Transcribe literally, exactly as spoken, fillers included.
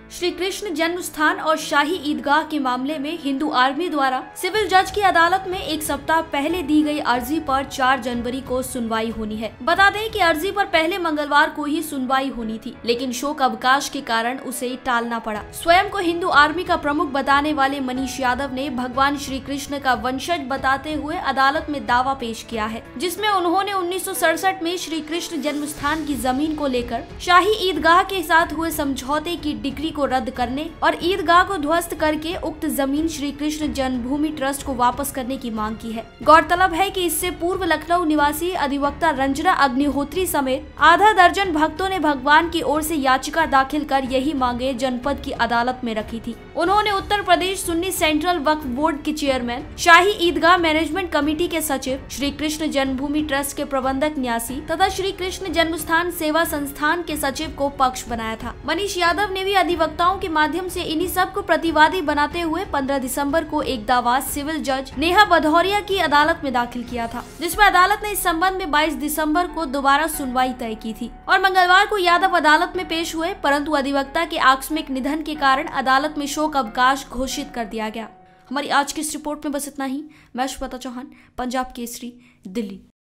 श्री कृष्ण जन्म स्थान और शाही ईदगाह के मामले में हिंदू आर्मी द्वारा सिविल जज की अदालत में एक सप्ताह पहले दी गई अर्जी पर चार जनवरी को सुनवाई होनी है। बता दें कि अर्जी पर पहले मंगलवार को ही सुनवाई होनी थी, लेकिन शोक अवकाश के कारण उसे टालना पड़ा। स्वयं को हिंदू आर्मी का प्रमुख बताने वाले मनीष यादव ने भगवान श्री कृष्ण का वंशज बताते हुए अदालत में दावा पेश किया है, जिसमें उन्होंने उन्नीस सौ सड़सठ में श्री कृष्ण जन्म स्थान की जमीन को लेकर शाही ईदगाह के साथ हुए समझौते की डिग्री को रद्द करने और ईदगाह को ध्वस्त करके उक्त जमीन श्री कृष्ण जन्मभूमि ट्रस्ट को वापस करने की मांग की है। गौरतलब है कि इससे पूर्व लखनऊ निवासी अधिवक्ता रंजना अग्निहोत्री समेत आधा दर्जन भक्तों ने भगवान की ओर से याचिका दाखिल कर यही मांगे जनपद की अदालत में रखी थी। उन्होंने उत्तर प्रदेश सुन्नी सेंट्रल वक्फ बोर्ड के chairman, Shahi Idgah management committee के सचिव, श्री कृष्ण जन्मभूमि ट्रस्ट के प्रबंधक न्यासी तथा श्री कृष्ण जन्मस्थान सेवा संस्थान के सचिव को पक्ष बनाया था। मनीष यादव ने भी अधिवक्ताओं के माध्यम से इन्हीं सब को प्रतिवादी बनाते हुए पंद्रह दिसंबर को एक दावा सिविल जज नेहा भदौरिया की अदालत में दाखिल किया था, जिसमें अदालत ने इस संबंध में बाईस दिसंबर को दोबारा सुनवाई तय की थी और मंगलवार को यादव अदालत में पेश हुए, परंतु अधिवक्ता के आकस्मिक निधन के कारण अदालत में शोक अवकाश घोषित कर दिया गया। हमारी आज की इस रिपोर्ट में बस इतना ही। मैं श्वेता चौहान, पंजाब केसरी, दिल्ली।